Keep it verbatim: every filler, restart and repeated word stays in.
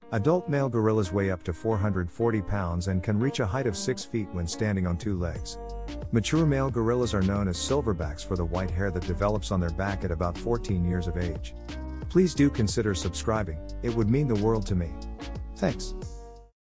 Adult male gorillas weigh up to four hundred forty pounds and can reach a height of six feet when standing on two legs. Mature male gorillas are known as silverbacks for the white hair that develops on their back at about fourteen years of age. Please do consider subscribing, it would mean the world to me. Thanks.